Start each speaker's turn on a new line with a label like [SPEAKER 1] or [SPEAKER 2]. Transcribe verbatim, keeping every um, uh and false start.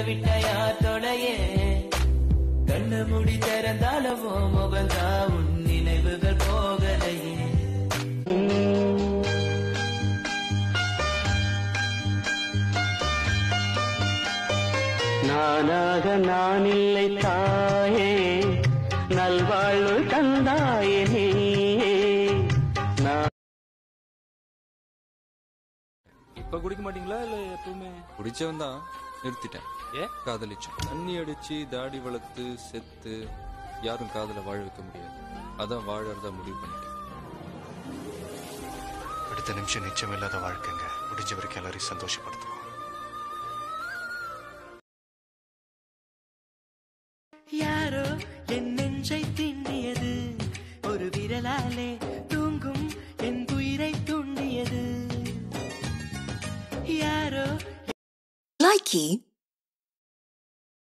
[SPEAKER 1] விட்டயா தொடையே கண்ணு முடி திறந்தாலவோ முகந்தா உன் நினைவுகள் போகலையே நானாக நான் இல்லை தாயே நல்வாழ்வு தந்தாயே நீயே
[SPEAKER 2] இப்ப குடிக்க மாட்டீங்களா இல்ல எப்பவுமே?
[SPEAKER 3] குடிச்சவன் தான், நிறுத்திட்டேன்.
[SPEAKER 2] ஏ
[SPEAKER 3] காதலிச்சு தண்ணி அடிச்சு தாடி வளர்த்து செத்து யாரும் காதல வாழ வைக்க முடியாது. அதான் வாழறதா முடிவு பண்ணிட்டேன்.
[SPEAKER 4] அடுத்த நிமிஷம் நிச்சயம் இல்லாத வாழ்க்கைங்க. முடிஞ்ச வரைக்கும் எல்லாரையும் சந்தோஷப்படுத்துவோம்.
[SPEAKER 1] யாரோ என் நெஞ்சை திண்ணியது ஒரு விரலாலே தூங்கும் என் உயிரை துண்டியது யாரோ
[SPEAKER 5] Likey